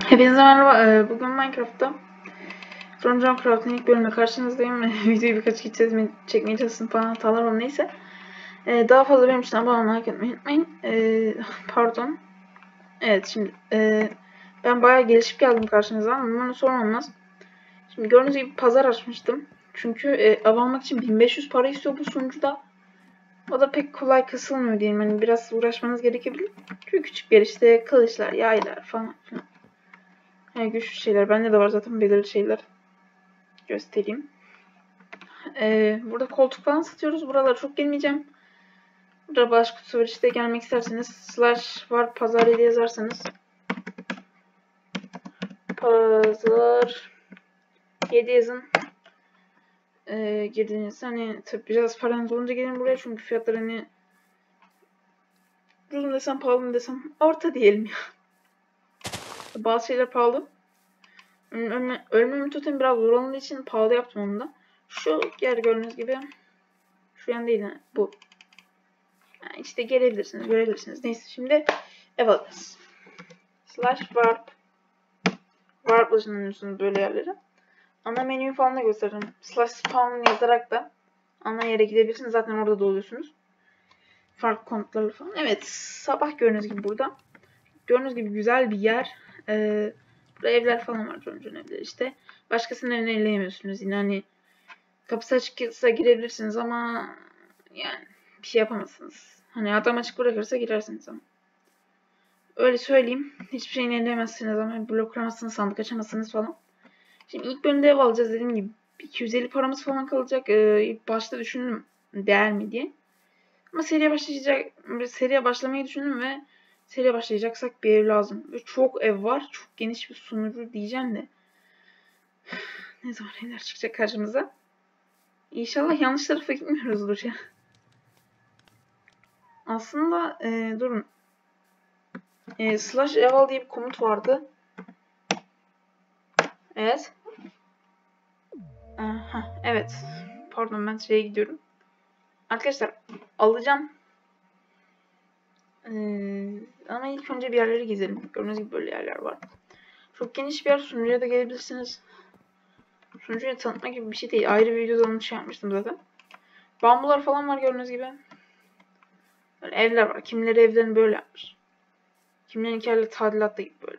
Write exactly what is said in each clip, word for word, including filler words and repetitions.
Hepinize merhaba. Ee, Bugün Minecraft'ta Rungeon Craft'ın ilk bölümüne karşınızdayım. Videoyu birkaç kez çekmeye çalıştım falan, hatalar oldu, neyse. Ee, daha fazla benim için abone olmayı unutmayın. Ee, pardon. Evet, şimdi e, ben bayağı gelişip geldim karşınıza ama umarım sorun olmaz. Şimdi gördüğünüz gibi pazar açmıştım. Çünkü e, av almak için bin beş yüz para istiyor bu sunucuda. O da pek kolay kısılmıyor diyeyim. Hani biraz uğraşmanız gerekebilir. Çünkü küçük bir yer, işte kılıçlar, yaylar falan filan. Yani güçlü şeyler. Bende de var zaten belirli şeyler. Göstereyim. Ee, burada koltuk falan satıyoruz. Buralara çok gelmeyeceğim. Burada bağış kutusu var. İşte gelmek isterseniz slash var pazar diye yazarsanız. Pazar yedi yazın. Ee, girdiğiniz hani tabi biraz paranız olunca gelin buraya. Çünkü fiyatlar hani ucuz mu desem pahalı mı desem orta diyelim ya. Bazı şeyler pahalı. Ölme, ölmemi totem biraz zor olduğu için pahalı yaptım onu da. Şu yer gördüğünüz gibi. Şu yan değil yani bu. Yani işte gelebilirsiniz, görebilirsiniz. Neyse şimdi ev alacağız. Slash warp. Warp ışınlanıyorsunuz böyle yerlere. Ana menüyü falan da gösteririm. Slash spawn yazarak da ana yere gidebilirsiniz. Zaten orada da oluyorsunuz. Farklı komutlarla falan. Evet. Sabah gördüğünüz gibi burada. Gördüğünüz gibi güzel bir yer. Ee, burada evler falan var. Çocuğun evleri işte. Başkasının evine elleyemiyorsunuz. Yine hani kapısı açıksa girebilirsiniz ama yani bir şey yapamazsınız. Hani adam açık bırakırsa girersiniz ama. Öyle söyleyeyim. Hiçbir şeyini elleyemezsiniz ama blok kuramazsınız, sandık açamazsınız falan. Şimdi ilk bölümde ev alacağız dediğim gibi. iki yüz elli paramız falan kalacak. Ee, ilk başta düşündüm değer mi diye. Ama seriye başlayacak, seriye başlamayı düşündüm ve seriye başlayacaksak bir ev lazım. Ve çok ev var. Çok geniş bir sunucu diyeceğim de. Ne zaman evler çıkacak karşımıza? İnşallah yanlış tarafa gitmiyoruzdur ya. Aslında e, durun. E, slash ev al diye bir komut vardı. Evet. Aha, evet. Pardon, ben şeye gidiyorum. Arkadaşlar alacağım. Ee, ama ilk önce bir yerleri gezelim. Gördüğünüz gibi böyle yerler var. Çok geniş bir yer. Sunucuya da gelebilirsiniz. Sunucuyu tanıtmak gibi bir şey değil. Ayrı bir videoda onu şey yapmıştım zaten. Bambular falan var gördüğünüz gibi. Böyle evler var. Kimileri evlerini böyle yapmış. Kimilerin hikayeleri tadilatta gibi böyle.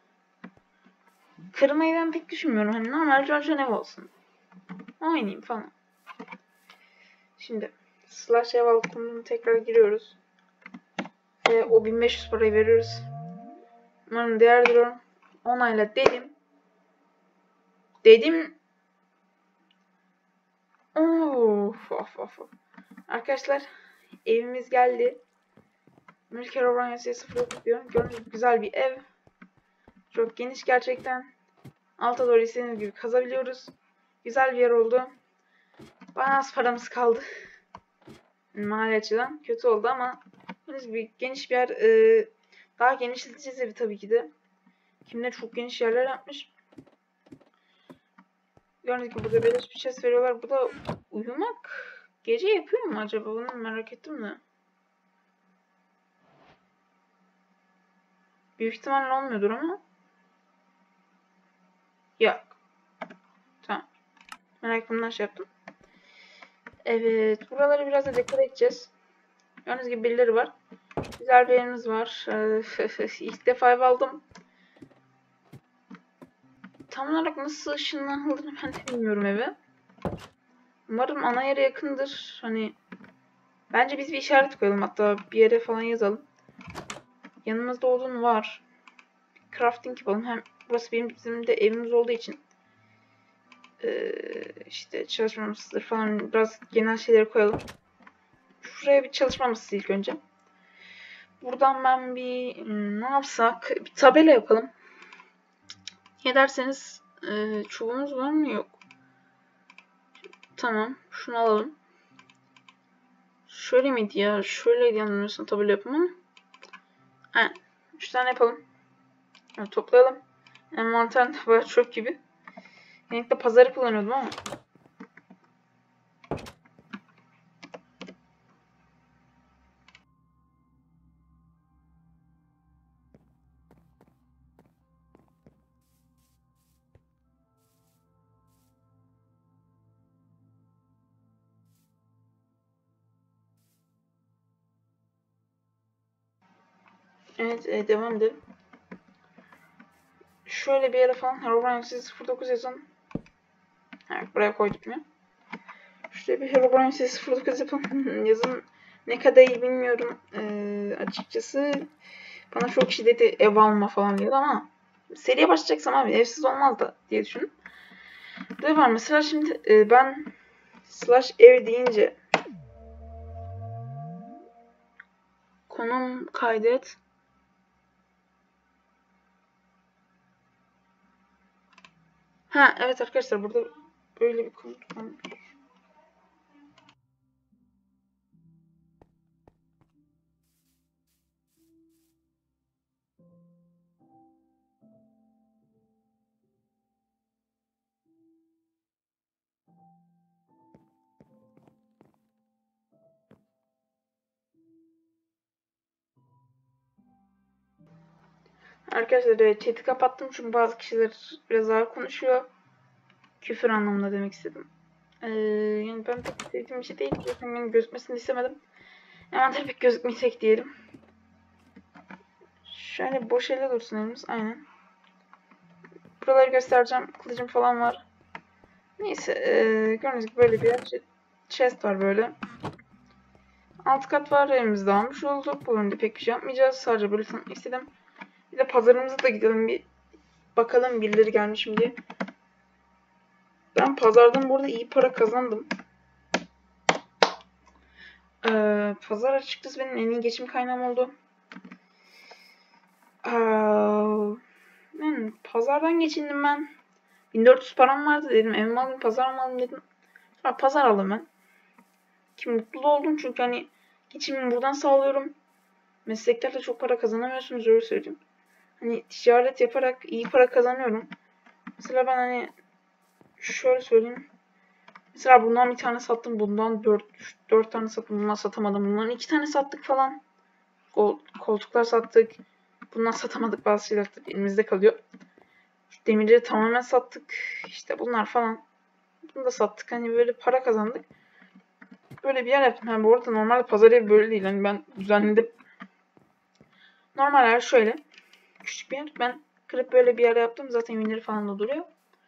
Kırmayı ben pek düşünmüyorum. Hani normal Georgian ev olsun. Oynayayım falan. Şimdi slash ev altını tekrar giriyoruz. Ve o bin beş yüz parayı veriyoruz. Umarım değer diyorum. Onayla dedim. Dedim. Of of of. Arkadaşlar evimiz geldi. Mülker Obranyası sıfır okuyor. Gördüğünüz gibi güzel bir ev. Çok geniş gerçekten. Alta doğru istediğiniz gibi kazabiliyoruz. Güzel bir yer oldu. Bayağı az paramız kaldı. Mali açıdan kötü oldu ama gördüğünüz gibi geniş bir yer. Ee, daha genişleteceğiz evi tabii ki de. Kimler çok geniş yerler yapmış. Gördüğünüz gibi burada beleş bir chest veriyorlar. Bu da uyumak gece yapıyor mu acaba? Bunu merak ettim de. Büyük ihtimalle olmuyordur ama. Yok. Tamam. Merakımdan şey yaptım. Evet. Buraları biraz da dekore edeceğiz. Gördüğünüz gibi birileri var. Güzel bir yerimiz var. İlk defa ev aldım. Tam olarak nasıl ışınlanıldığını ben de bilmiyorum eve. Umarım ana yere yakındır. Hani bence biz bir işaret koyalım, hatta bir yere falan yazalım. Yanımızda odun var. Crafting yapalım. Hem burası benim bizim de evimiz olduğu için ee, işte çalışma masasıdır falan, biraz genel şeyleri koyalım. Şuraya bir çalışma masası ilk önce. Buradan ben bir ne yapsak, bir tabela yapalım. Ne derseniz, e, çubuğumuz var mı? Yok. Tamam. Şunu alalım. Şöyle miydi ya? Şöyleydi yanılmıyorsam tabela yapımı. Ha, üç tane yapalım. Yani toplayalım. Envanter var çöp gibi. Genellikle pazarı kullanıyordum ama. Evet, e, devam edelim. Şöyle bir yere falan Herobrine sıfır dokuz yazın. Evet, buraya koyduk mu? Şuraya bir Herobrine sıfır dokuz yapın. Yazın ne kadar iyi bilmiyorum. Ee, açıkçası bana çok kişi dedi ev alma falan diyordu ama seriye başlayacaksam abi evsiz olmaz da diye düşündüm. Burada var mesela şimdi e, ben slash ev deyince konum kaydet. Ha evet arkadaşlar burada böyle bir komut var. Arkadaşlar evet, chat'i kapattım çünkü bazı kişiler biraz ağır konuşuyor. Küfür anlamında demek istedim. Ee, yani ben pek sevdiğim bir şey değil. Zaten benim gözükmesini istemedim. Envanter pek gözükmeyecek diyelim. Şöyle boş elle dursun elimiz. Aynen. Buraları göstereceğim. Kılıcım falan var. Neyse. Ee, gördüğünüz gibi böyle bir yer. Chest var böyle. Alt kat var. Elimizde almış olduk. Bu bölümde pek bir şey yapmayacağız. Sadece böyle tanıtmak istedim. Bir de pazarımıza da gidelim bir. Bakalım birileri gelmiş mi diye. Ben pazardan burada iyi para kazandım. Ee, pazar açıkçası benim en iyi geçim kaynağım oldu. Ee, yani pazardan geçindim ben. bin dört yüz param vardı dedim. Evimi alayım, pazar mı alayım dedim. Sonra pazar aldım ben. Ki mutlu oldum çünkü hani geçimimi buradan sağlıyorum. Mesleklerde çok para kazanamıyorsunuz öyle söyleyeyim. Hani ticaret yaparak iyi para kazanıyorum. Mesela ben hani şöyle söyleyeyim. Mesela bundan bir tane sattım. Bundan dört, dört tane sattım. Bundan satamadım. Bundan iki tane sattık falan. Koltuklar sattık. Bundan satamadık, bazı şeyler tabii elimizde kalıyor. Demirleri tamamen sattık. İşte bunlar falan. Bunu da sattık. Hani böyle para kazandık. Böyle bir yer yaptım. Yani bu arada normalde pazar evi böyle değil. Hani ben düzenledim. Normal yer şöyle. Küçük bir yer. Ben kırıp böyle bir yer yaptım. Zaten ürünleri falan da duruyor.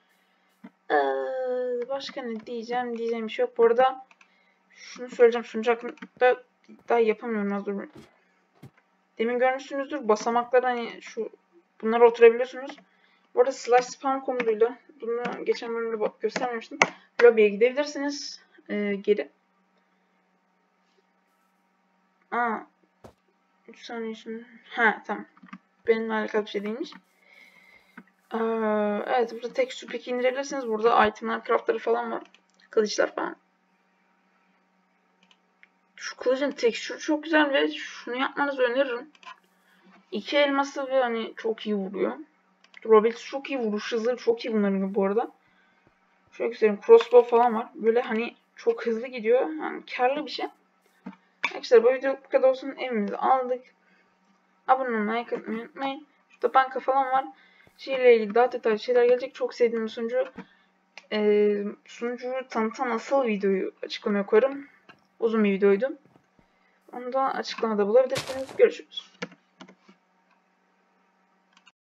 Ee, başka ne diyeceğim? Diyeceğim bir şey yok. Bu arada şunu söyleyeceğim. Sunucu hakkında daha yapamıyorum az dur. Demin görmüşsünüzdür. Basamaklar hani şu bunlara oturabiliyorsunuz. Bu arada slash spam komutuyla bunu geçen bölümde göstermemiştim. Lobby'ye gidebilirsiniz. Ee, geri. Aa. üç saniye şimdi. Ha tamam. Benimle alakalı bir şey değilmiş. Ee, evet burada tek peki indirebilirsiniz. Burada itemler, craftları falan var. Kılıçlar falan. Şu kılıcın tekstürü çok güzel ve şunu yapmanızı öneririm. İki elması ve hani çok iyi vuruyor. Robert çok iyi vuruş hızları çok iyi bunların bu arada. Şöyle göstereyim. Crossbow falan var. Böyle hani çok hızlı gidiyor. Yani karlı bir şey. Arkadaşlar bu video bu kadar olsun. Evimizi aldık. Abone olmayı, like atmayı unutmayın. Şurada banka falan var. Şeyle ilgili daha detaylı şeyler gelecek. Çok sevdiğim sunucu. Ee, sunucuyu tanıtan asıl videoyu açıklamaya koyarım. Uzun bir videoydu. Onu da açıklamada bulabilirsiniz. Görüşürüz.